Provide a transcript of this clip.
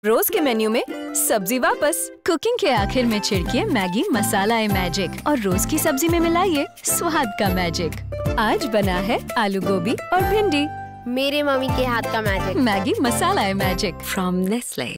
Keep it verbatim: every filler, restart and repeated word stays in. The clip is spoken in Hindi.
रोज के मेन्यू में सब्जी वापस। कुकिंग के आखिर में छिड़किए मैगी मसाला ए मैजिक और रोज की सब्जी में मिलाइए स्वाद का मैजिक। आज बना है आलू गोभी और भिंडी। मेरे मम्मी के हाथ का magic. Maggi masala a magic from Nestle.